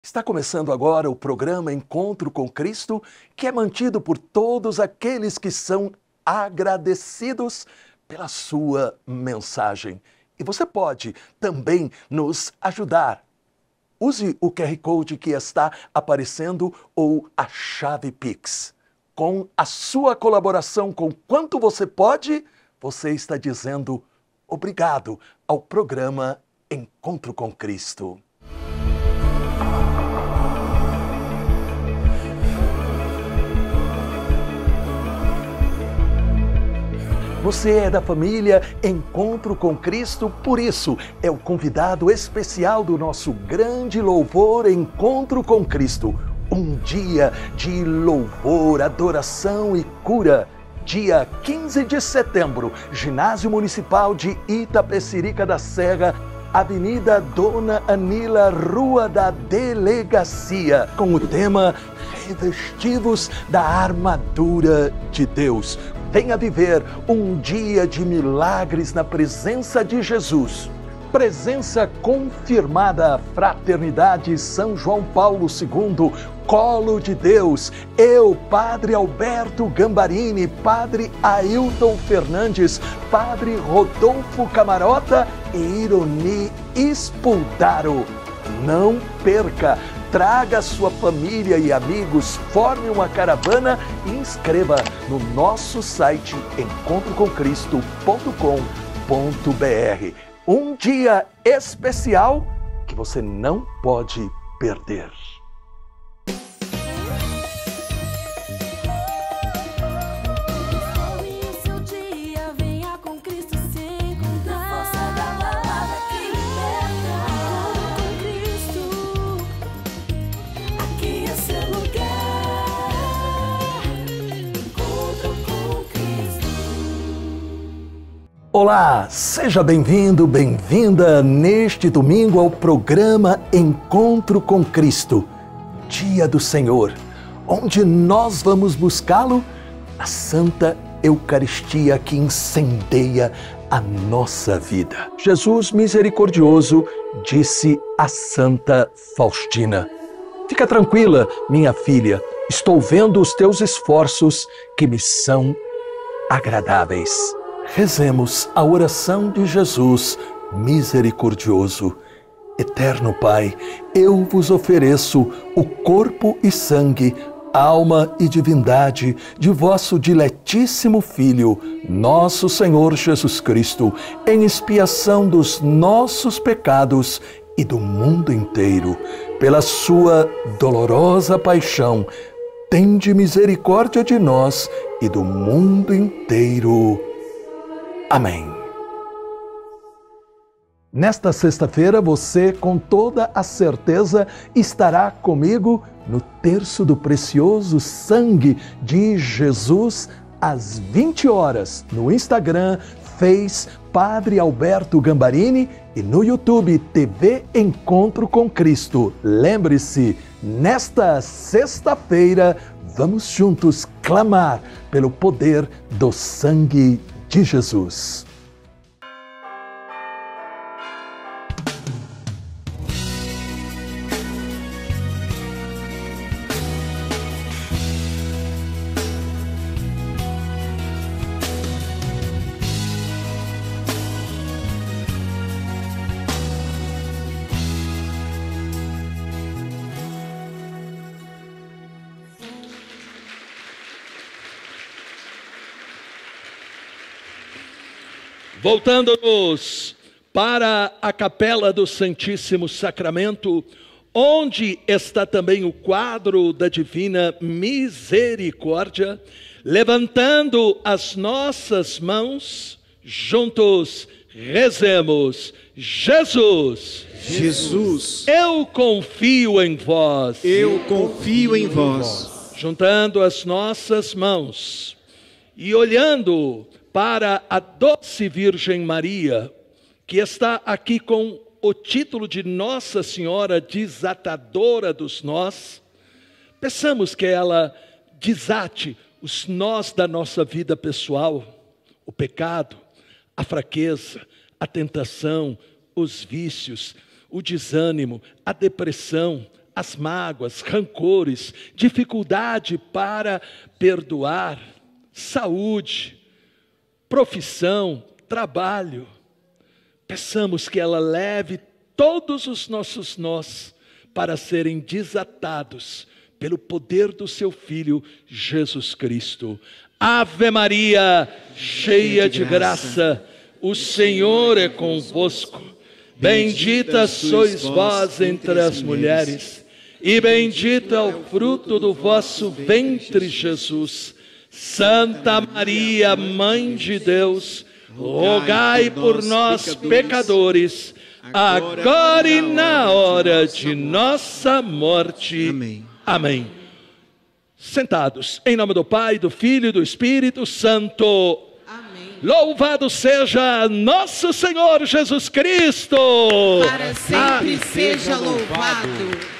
Está começando agora o programa Encontro com Cristo, que é mantido por todos aqueles que são agradecidos pela sua mensagem. E você pode também nos ajudar. Use o QR Code que está aparecendo ou a chave Pix. Com a sua colaboração, com quanto você pode, você está dizendo obrigado ao programa Encontro com Cristo. Você é da família Encontro com Cristo, por isso é o convidado especial do nosso grande louvor Encontro com Cristo. Um dia de louvor, adoração e cura. Dia 15 de setembro, Ginásio Municipal de Itapecerica da Serra, Avenida Dona Anila, Rua da Delegacia, com o tema Revestivos da Armadura de Deus. Venha viver um dia de milagres na presença de Jesus. Presença confirmada, Fraternidade São João Paulo II, Colo de Deus, eu, Padre Alberto Gambarini, Padre Ailton Fernandes, Padre Rodolfo Camarota e Ironi Spuldaro. Não perca! Traga sua família e amigos, forme uma caravana e inscreva no nosso site encontrocomcristo.com.br. Um dia especial que você não pode perder. Olá, seja bem-vindo, bem-vinda neste domingo ao programa Encontro com Cristo, Dia do Senhor, onde nós vamos buscá-lo na Santa Eucaristia que incendeia a nossa vida. Jesus misericordioso disse a Santa Faustina: fica tranquila, minha filha, estou vendo os teus esforços que me são agradáveis. Rezemos a oração de Jesus misericordioso. Eterno Pai, eu vos ofereço o corpo e sangue, alma e divindade de vosso diletíssimo Filho, nosso Senhor Jesus Cristo, em expiação dos nossos pecados e do mundo inteiro. Pela sua dolorosa paixão, tende misericórdia de nós e do mundo inteiro. Amém. Nesta sexta-feira, você, com toda a certeza, estará comigo no terço do precioso sangue de Jesus, às 20 horas, no Instagram, Face, Padre Alberto Gambarini e no YouTube, TV Encontro com Cristo. Lembre-se, nesta sexta-feira, vamos juntos clamar pelo poder do sangue de Jesus. Voltando-nos para a capela do Santíssimo Sacramento, onde está também o quadro da Divina Misericórdia, levantando as nossas mãos, juntos rezemos: Jesus, Jesus, eu confio em vós. eu confio em vós. Juntando as nossas mãos e olhando para a doce Virgem Maria, que está aqui com o título de Nossa Senhora Desatadora dos Nós, peçamos que ela desate os nós da nossa vida pessoal, o pecado, a fraqueza, a tentação, os vícios, o desânimo, a depressão, as mágoas, rancores, dificuldade para perdoar, saúde, profissão, trabalho. Peçamos que ela leve todos os nossos nós para serem desatados pelo poder do seu Filho Jesus Cristo. Ave Maria, cheia de graça, o Senhor é convosco. Bendita sois vós entre as mulheres, e bendito é o fruto do vosso ventre, Jesus. Santa Maria, Mãe de Deus, rogai por nós, pecadores, agora e na hora de nossa morte. Amém. Amém. Sentados, em nome do Pai, do Filho e do Espírito Santo. Amém. Louvado seja nosso Senhor Jesus Cristo. Para sempre seja louvado.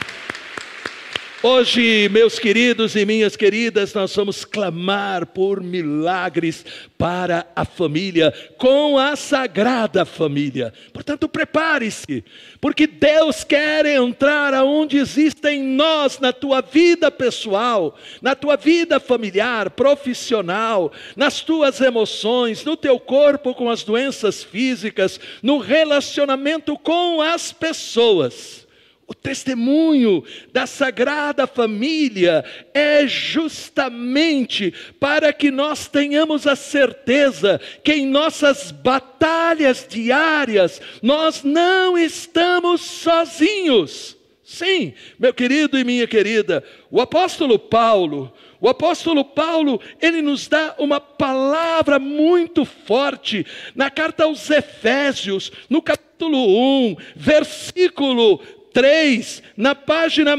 Hoje, meus queridos e minhas queridas, nós vamos clamar por milagres para a família, com a Sagrada Família. Portanto, prepare-se, porque Deus quer entrar aonde existem nós, na tua vida pessoal, na tua vida familiar, profissional, nas tuas emoções, no teu corpo com as doenças físicas, no relacionamento com as pessoas. O testemunho da Sagrada Família é justamente para que nós tenhamos a certeza que em nossas batalhas diárias nós não estamos sozinhos. Sim, meu querido e minha querida, o apóstolo Paulo, ele nos dá uma palavra muito forte na carta aos Efésios, no capítulo 1, versículo 3, na página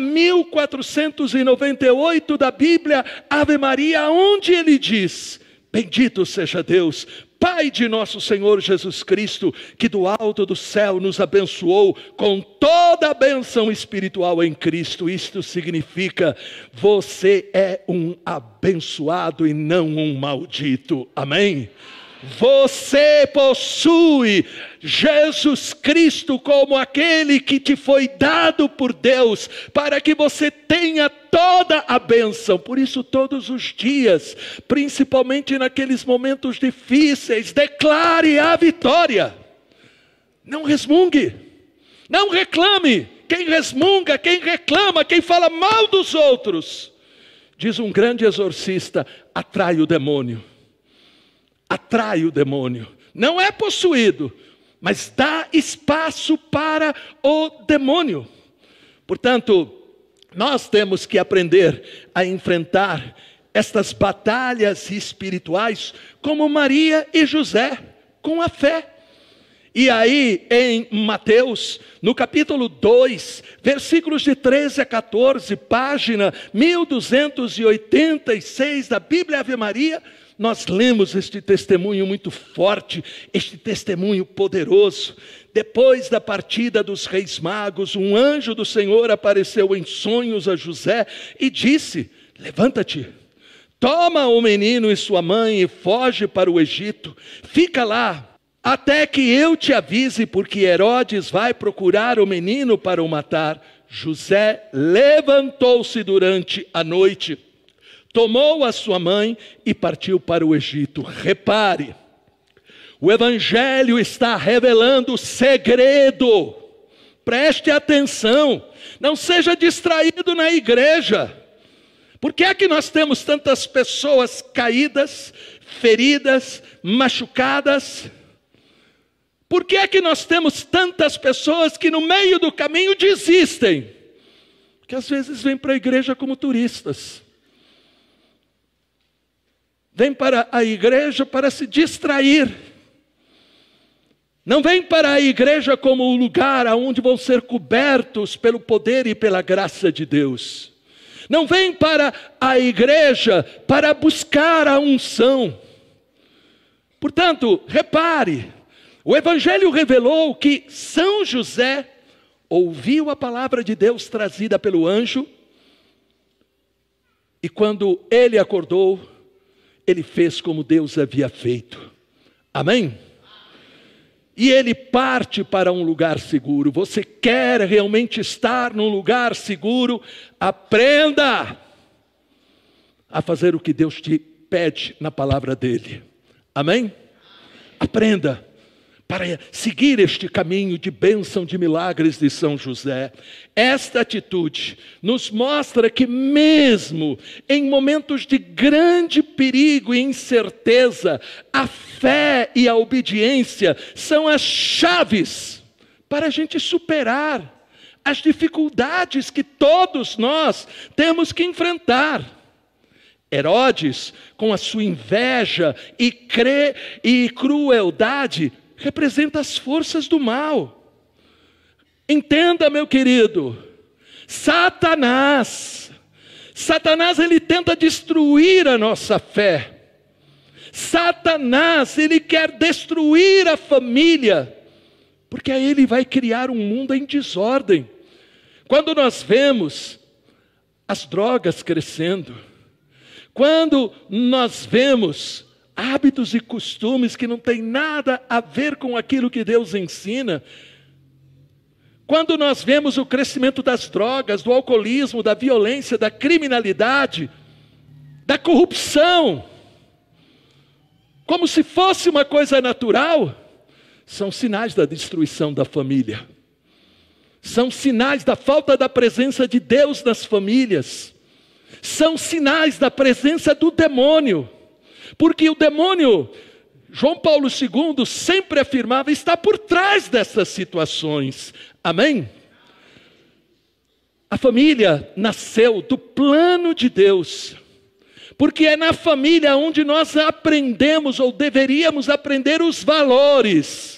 1498 da Bíblia, Ave Maria, onde ele diz: bendito seja Deus, Pai de nosso Senhor Jesus Cristo, que do alto do céu nos abençoou com toda a bênção espiritual em Cristo. Isto significa, você é um abençoado e não um maldito. Amém? Você possui Jesus Cristo como aquele que te foi dado por Deus, para que você tenha toda a bênção. Por isso, todos os dias, principalmente naqueles momentos difíceis, declare a vitória. Não resmungue, não reclame. Quem resmunga, quem reclama, quem fala mal dos outros, diz um grande exorcista, atrai o demônio. Atrai o demônio, não é possuído, mas dá espaço para o demônio. Portanto, nós temos que aprender a enfrentar estas batalhas espirituais como Maria e José, com a fé. E aí em Mateus, no capítulo 2, versículos de 13 a 14, página 1286 da Bíblia Ave Maria, nós lemos este testemunho muito forte, este testemunho poderoso. Depois da partida dos reis magos, um anjo do Senhor apareceu em sonhos a José e disse: levanta-te, toma o menino e sua mãe e foge para o Egito. Fica lá, até que eu te avise, porque Herodes vai procurar o menino para o matar. José levantou-se durante a noite, tomou a sua mãe e partiu para o Egito. Repare, o Evangelho está revelando segredo. Preste atenção, não seja distraído na igreja. Por que é que nós temos tantas pessoas caídas, feridas, machucadas? Por que é que nós temos tantas pessoas que no meio do caminho desistem? Porque às vezes vêm para a igreja como turistas. Vem para a igreja para se distrair. Não vem para a igreja como o lugar onde vão ser cobertos pelo poder e pela graça de Deus. Não vem para a igreja para buscar a unção. Portanto, repare, o Evangelho revelou que São José ouviu a palavra de Deus trazida pelo anjo, e quando ele acordou, ele fez como Deus havia feito. Amém? e ele parte para um lugar seguro. Você quer realmente estar num lugar seguro? Aprenda a fazer o que Deus te pede na palavra dele. Amém? Aprenda para seguir este caminho de bênção, de milagres de São José. Esta atitude nos mostra que mesmo em momentos de grande perigo e incerteza, a fé e a obediência são as chaves para a gente superar as dificuldades que todos nós temos que enfrentar. Herodes, com a sua inveja e crueldade, representa as forças do mal. Entenda, meu querido, Satanás, ele tenta destruir a nossa fé. Satanás, ele quer destruir a família, porque aí ele vai criar um mundo em desordem. Quando nós vemos as drogas crescendo, quando nós vemos hábitos e costumes que não têm nada a ver com aquilo que Deus ensina, quando nós vemos o crescimento das drogas, do alcoolismo, da violência, da criminalidade, da corrupção, como se fosse uma coisa natural, são sinais da destruição da família. São sinais da falta da presença de Deus nas famílias. São sinais da presença do demônio. Porque o demônio, João Paulo II sempre afirmava, está por trás dessas situações. Amém? A família nasceu do plano de Deus. Porque é na família onde nós aprendemos, ou deveríamos aprender, os valores.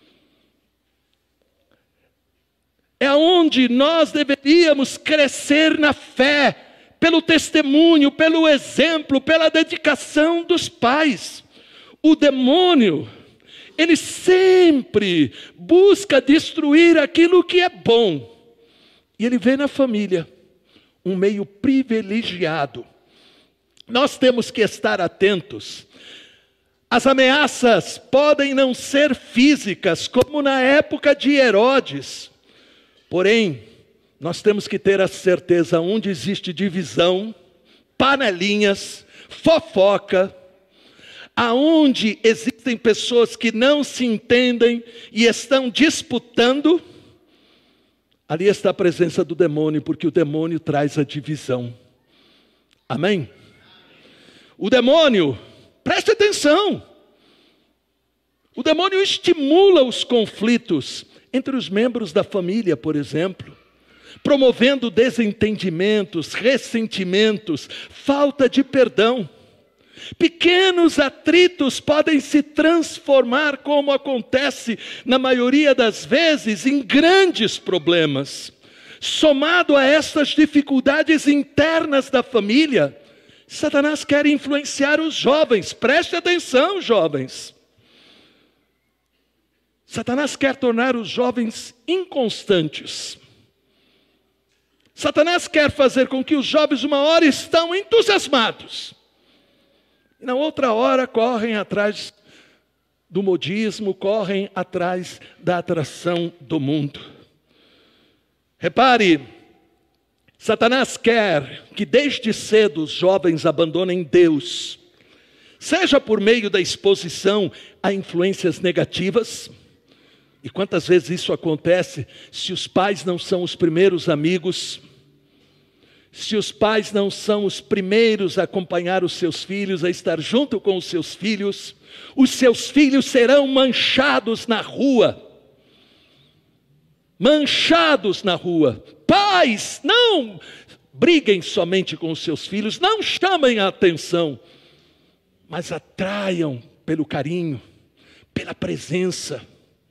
É onde nós deveríamos crescer na fé, pelo testemunho, pelo exemplo, pela dedicação dos pais. O demônio, ele sempre busca destruir aquilo que é bom. E ele vê na família um meio privilegiado. Nós temos que estar atentos. As ameaças podem não ser físicas, como na época de Herodes. Porém, nós temos que ter a certeza, onde existe divisão, panelinhas, fofoca, aonde existem pessoas que não se entendem e estão disputando, ali está a presença do demônio, porque o demônio traz a divisão. Amém? O demônio, preste atenção, o demônio estimula os conflitos entre os membros da família, por exemplo, promovendo desentendimentos, ressentimentos, falta de perdão. Pequenos atritos podem se transformar, como acontece na maioria das vezes, em grandes problemas. Somado a essas dificuldades internas da família, Satanás quer influenciar os jovens. Preste atenção, jovens. Satanás quer tornar os jovens inconstantes. Satanás quer fazer com que os jovens, uma hora, estão entusiasmados, e na outra hora correm atrás do modismo, correm atrás da atração do mundo. Repare, Satanás quer que desde cedo os jovens abandonem Deus, seja por meio da exposição a influências negativas. E quantas vezes isso acontece se os pais não são os primeiros amigos, se os pais não são os primeiros a acompanhar os seus filhos, a estar junto com os seus filhos serão manchados na rua. Manchados na rua. Pais, não briguem somente com os seus filhos, não chamem a atenção, mas atraiam pelo carinho, pela presença.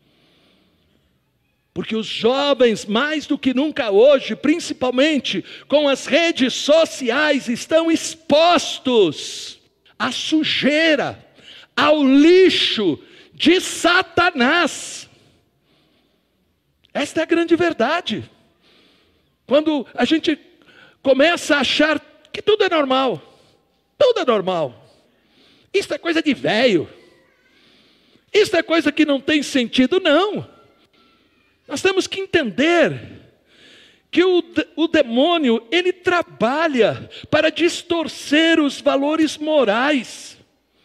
Porque os jovens, mais do que nunca hoje, principalmente com as redes sociais, estão expostos à sujeira, ao lixo de Satanás. Esta é a grande verdade. Quando a gente começa a achar que tudo é normal, isso é coisa de velho, Isso é coisa que não tem sentido, não. Nós temos que entender que o demônio, ele trabalha para distorcer os valores morais.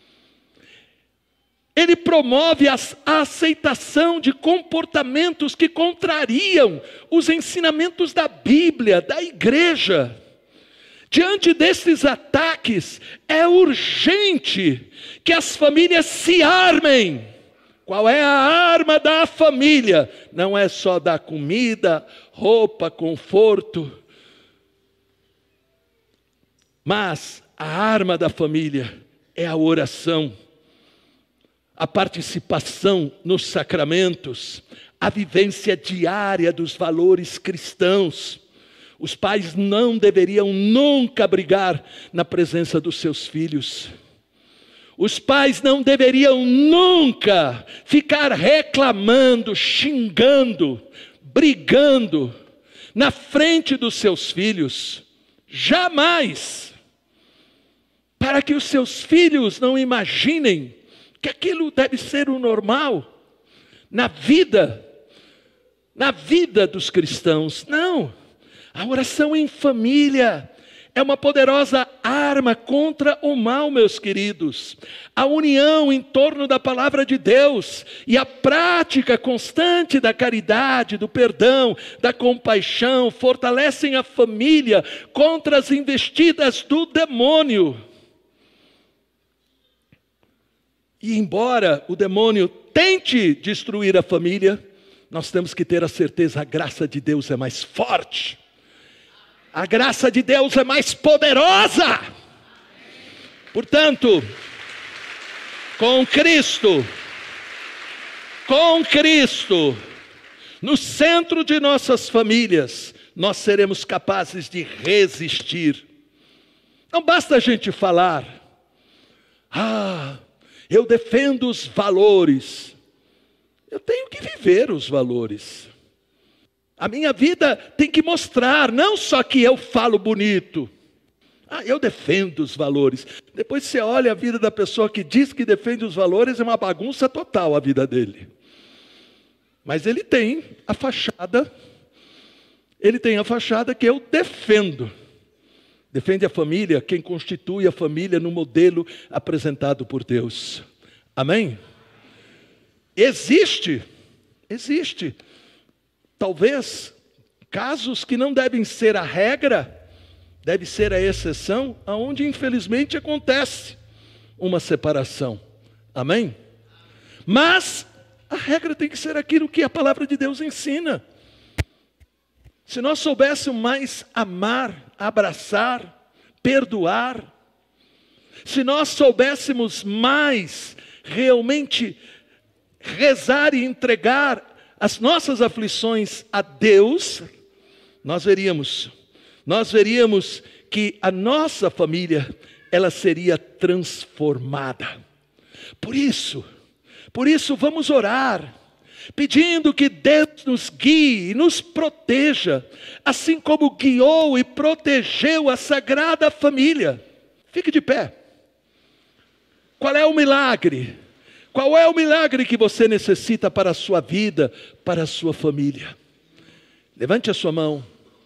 Ele promove a aceitação de comportamentos que contrariam os ensinamentos da Bíblia, da igreja. Diante desses ataques, é urgente que as famílias se armem. Qual é a arma da família? Não é só dar comida, roupa, conforto. Mas a arma da família é a oração, a participação nos sacramentos, a vivência diária dos valores cristãos. Os pais não deveriam nunca brigar na presença dos seus filhos. Os pais não deveriam nunca ficar reclamando, xingando, brigando na frente dos seus filhos. Jamais. Para que os seus filhos não imaginem que aquilo deve ser o normal na vida dos cristãos. Não. A oração em família é uma poderosa arma contra o mal, meus queridos. A união em torno da palavra de Deus e a prática constante da caridade, do perdão, da compaixão, fortalecem a família contra as investidas do demônio. E embora o demônio tente destruir a família, nós temos que ter a certeza, a graça de Deus é mais forte. A graça de Deus é mais poderosa. Portanto, com Cristo, no centro de nossas famílias, nós seremos capazes de resistir. Não basta a gente falar, eu defendo os valores. Eu tenho que viver os valores. A minha vida tem que mostrar, não só que eu falo bonito. Eu defendo os valores. Depois você olha a vida da pessoa que diz que defende os valores, é uma bagunça total a vida dele. Mas ele tem a fachada que eu defendo. Defende a família, quem constitui a família no modelo apresentado por Deus. Amém? Existe. Talvez casos que não devem ser a regra, deve ser a exceção, aonde infelizmente acontece uma separação. Amém? Mas a regra tem que ser aquilo que a palavra de Deus ensina. Se nós soubéssemos mais amar, abraçar, perdoar, se nós soubéssemos mais realmente rezar e entregar as nossas aflições a Deus, nós veríamos que a nossa família, ela seria transformada. Por isso vamos orar, pedindo que Deus nos guie e nos proteja, assim como guiou e protegeu a Sagrada Família. Fique de pé. Qual é o milagre? Qual é o milagre que você necessita para a sua vida, para a sua família? Levante a sua mão.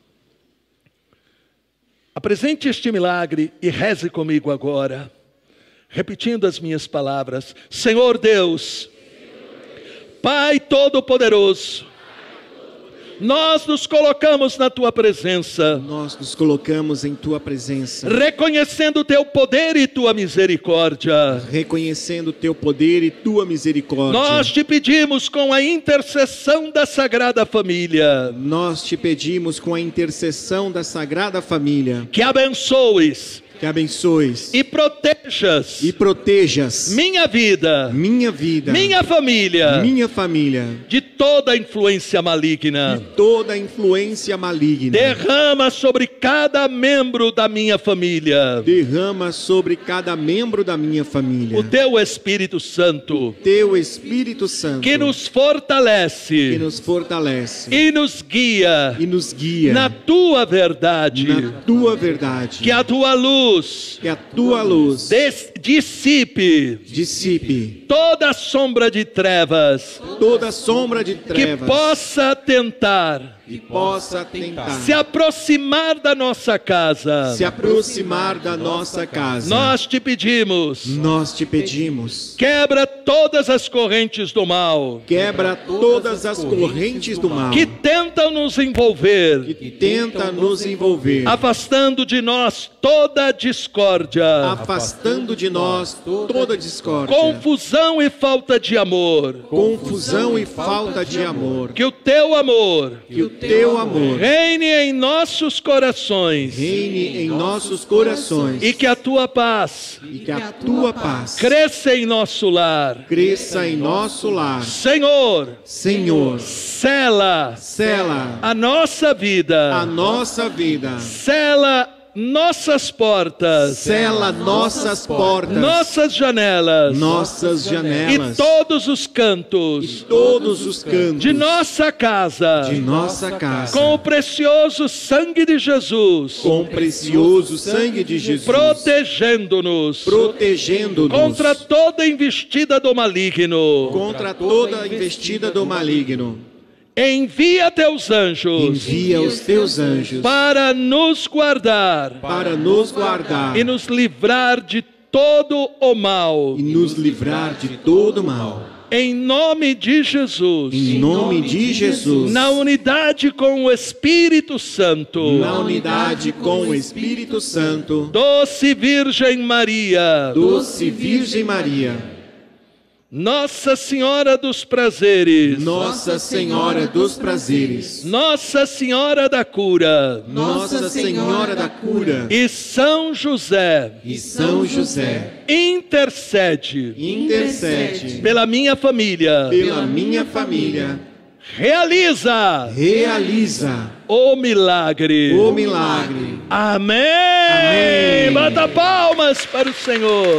Apresente este milagre e reze comigo agora, repetindo as minhas palavras. Senhor Deus, Pai Todo-Poderoso, nós nos colocamos na Tua presença. Nós nos colocamos em Tua presença. Reconhecendo o Teu poder e Tua misericórdia. Reconhecendo o Teu poder e Tua misericórdia. Nós te pedimos com a intercessão da Sagrada Família. Nós te pedimos com a intercessão da Sagrada Família. Que abençoes. Que abençoes e protejas minha vida, minha família de toda influência maligna. Derrama sobre cada membro da minha família. O teu Espírito Santo. Que nos fortalece. E nos guia. Na tua verdade. Que a tua luz dissipe toda sombra de trevas toda sombra de trevas que possa tentar se aproximar da nossa casa. Nós te pedimos, quebra todas as correntes do mal, que tentam nos envolver, afastando de nós toda discórdia, confusão e falta de amor. Que o teu amor reine em nossos corações, e que a tua paz cresça em nosso lar. Senhor, sela a nossa vida, sela nossas portas, nossas janelas, e todos os cantos, de nossa casa, com o precioso sangue de Jesus, protegendo-nos contra toda investida do maligno. Envia teus anjos, para nos guardar, e nos livrar de todo o mal. Em nome de Jesus. Na unidade com o Espírito Santo. Doce Virgem Maria. Nossa Senhora dos Prazeres, Nossa Senhora dos Prazeres, Nossa Senhora da Cura, Nossa Senhora da Cura, e São José, intercede pela minha família, realiza o milagre. Amém. Bata palmas para o Senhor.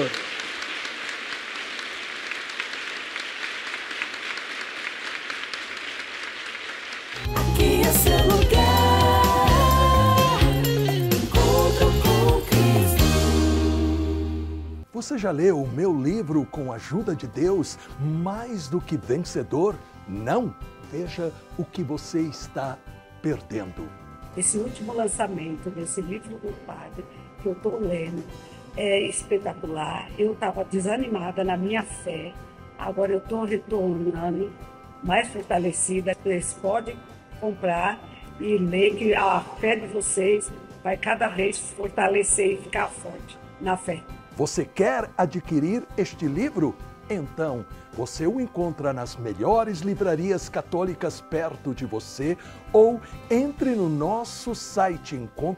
Você já leu o meu livro Com a Ajuda de Deus, Mais do que Vencedor? Não? Veja o que você está perdendo. Esse último lançamento desse livro do Padre, que eu estou lendo, é espetacular. Eu estava desanimada na minha fé, agora eu estou retornando mais fortalecida. Vocês podem comprar e ler, que a fé de vocês vai cada vez fortalecer e ficar forte na fé. Você quer adquirir este livro? Então, você o encontra nas melhores livrarias católicas perto de você, ou entre no nosso site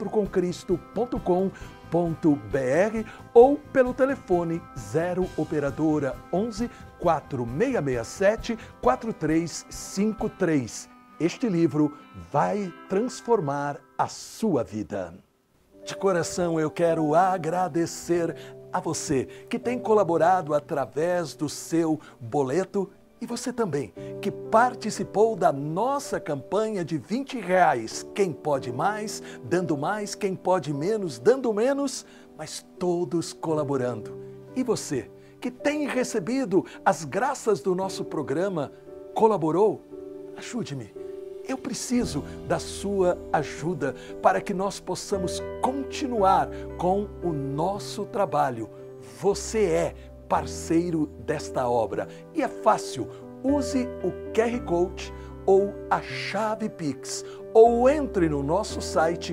encontrocomcristo.com.br ou pelo telefone 0 operadora 11 4667 4353. Este livro vai transformar a sua vida. De coração eu quero agradecer a você que tem colaborado através do seu boleto, e você também que participou da nossa campanha de R$20. Quem pode mais, dando mais, quem pode menos, dando menos, mas todos colaborando. E você que tem recebido as graças do nosso programa, colaborou? Ajude-me. Eu preciso da sua ajuda para que nós possamos continuar com o nosso trabalho. Você é parceiro desta obra e é fácil. Use o QR Code ou a chave Pix, ou entre no nosso site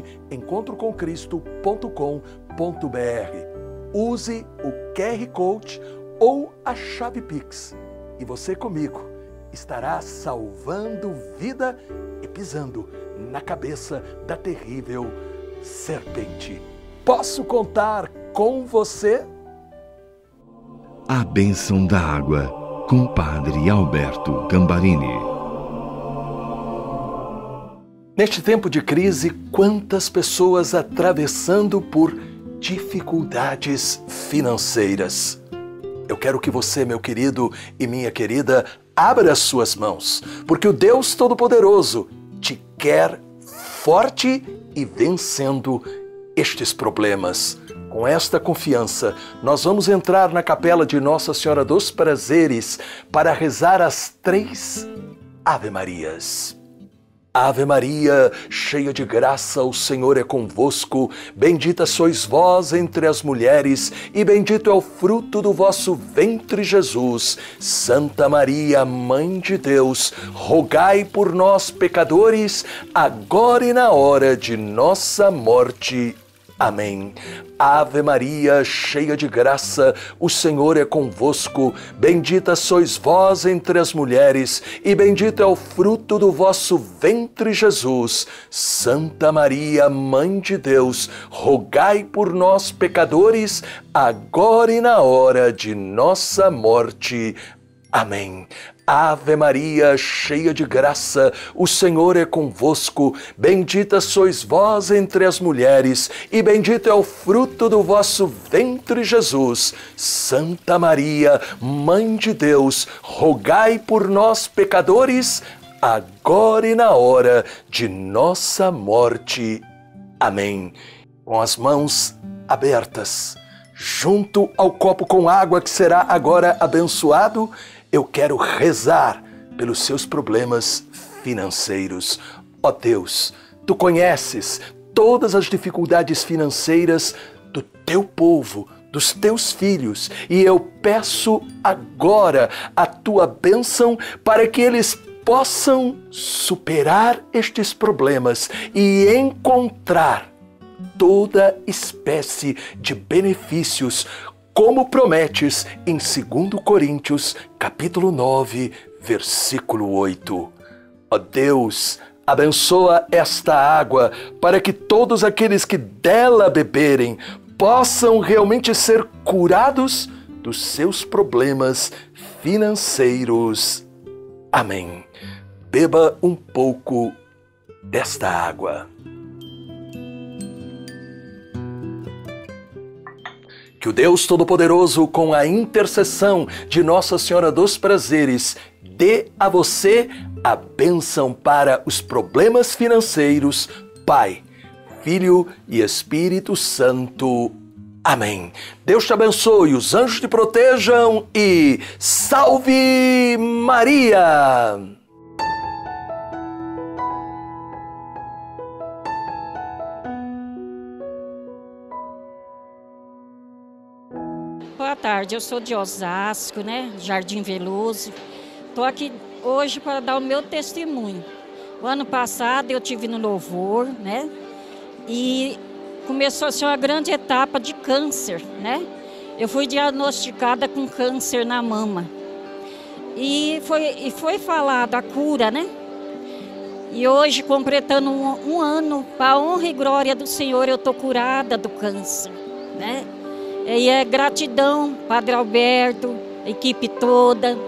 encontrocomcristo.com.br. Use o QR Code ou a chave Pix e você comigo estará salvando vida e pisando na cabeça da terrível serpente. Posso contar com você? A bênção da água, com Padre Alberto Gambarini. Neste tempo de crise, quantas pessoas atravessando por dificuldades financeiras. Eu quero que você, meu querido e minha querida, abra as suas mãos, porque o Deus Todo-Poderoso te quer forte e vencendo estes problemas. Com esta confiança, nós vamos entrar na capela de Nossa Senhora dos Prazeres para rezar as 3 Ave Marias. Ave Maria, cheia de graça, o Senhor é convosco. Bendita sois vós entre as mulheres, e bendito é o fruto do vosso ventre, Jesus. Santa Maria, Mãe de Deus, rogai por nós, pecadores, agora e na hora de nossa morte. Amém. Ave Maria, cheia de graça, o Senhor é convosco. Bendita sois vós entre as mulheres, e bendito é o fruto do vosso ventre, Jesus. Santa Maria, Mãe de Deus, rogai por nós, pecadores, agora e na hora de nossa morte. Amém. Ave Maria, cheia de graça, o Senhor é convosco. Bendita sois vós entre as mulheres, e bendito é o fruto do vosso ventre, Jesus. Santa Maria, Mãe de Deus, rogai por nós, pecadores, agora e na hora de nossa morte. Amém. Com as mãos abertas, junto ao copo com água que será agora abençoado, eu quero rezar pelos seus problemas financeiros. Ó Deus, Tu conheces todas as dificuldades financeiras do Teu povo, dos Teus filhos, e eu peço agora a Tua bênção para que eles possam superar estes problemas e encontrar toda espécie de benefícios, como prometes em 2 Coríntios, capítulo 9, versículo 8. Ó Deus, abençoa esta água para que todos aqueles que dela beberem possam realmente ser curados dos seus problemas financeiros. Amém. Beba um pouco desta água. Que o Deus Todo-Poderoso, com a intercessão de Nossa Senhora dos Prazeres, dê a você a bênção para os problemas financeiros, Pai, Filho e Espírito Santo. Amém. Deus te abençoe, os anjos te protejam e salve Maria! Boa tarde, eu sou de Osasco, Jardim Veloso. Estou aqui hoje para dar o meu testemunho. O ano passado eu tive no louvor, e começou a ser uma grande etapa de câncer, Eu fui diagnosticada com câncer na mama. E foi falado a cura, E hoje, completando um ano, para a honra e glória do Senhor, eu estou curada do câncer, E é gratidão, Padre Alberto, a equipe toda,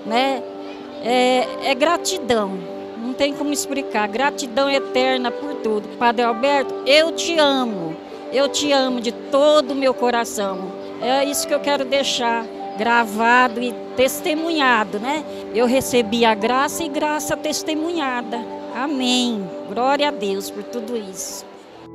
É gratidão, não tem como explicar, gratidão eterna por tudo. Padre Alberto, eu te amo de todo o meu coração. É isso que eu quero deixar gravado e testemunhado, Eu recebi a graça e graça testemunhada. Amém. Glória a Deus por tudo isso.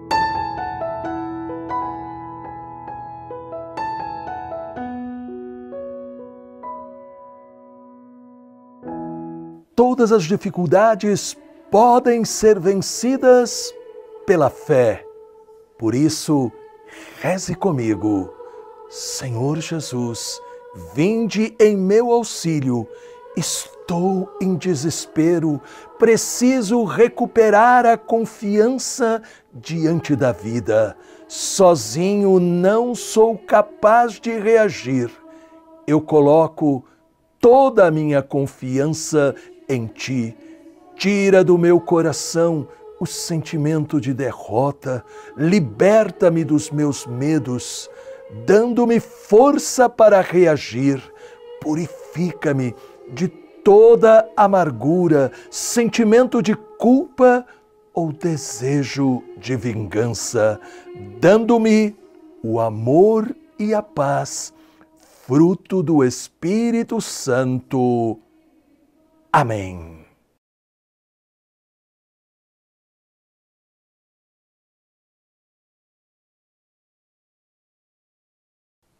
Todas as dificuldades podem ser vencidas pela fé. Por isso, reze comigo. Senhor Jesus, vinde em meu auxílio. Estou em desespero, preciso recuperar a confiança diante da vida. Sozinho não sou capaz de reagir. Eu coloco toda a minha confiança em Ti. Tira do meu coração o sentimento de derrota, liberta-me dos meus medos, dando-me força para reagir. Purifica-me de toda amargura, sentimento de culpa ou desejo de vingança, dando-me o amor e a paz, fruto do Espírito Santo. Amém.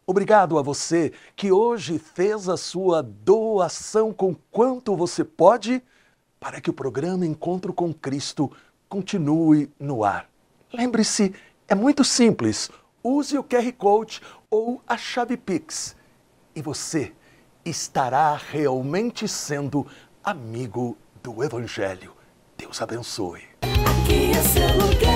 Obrigado a você que hoje fez a sua doação com quanto você pode para que o programa Encontro com Cristo continue no ar. Lembre-se, é muito simples. Use o QR Code ou a chave Pix e você estará realmente sendo amigo do Evangelho. Deus abençoe. Aqui é seu lugar.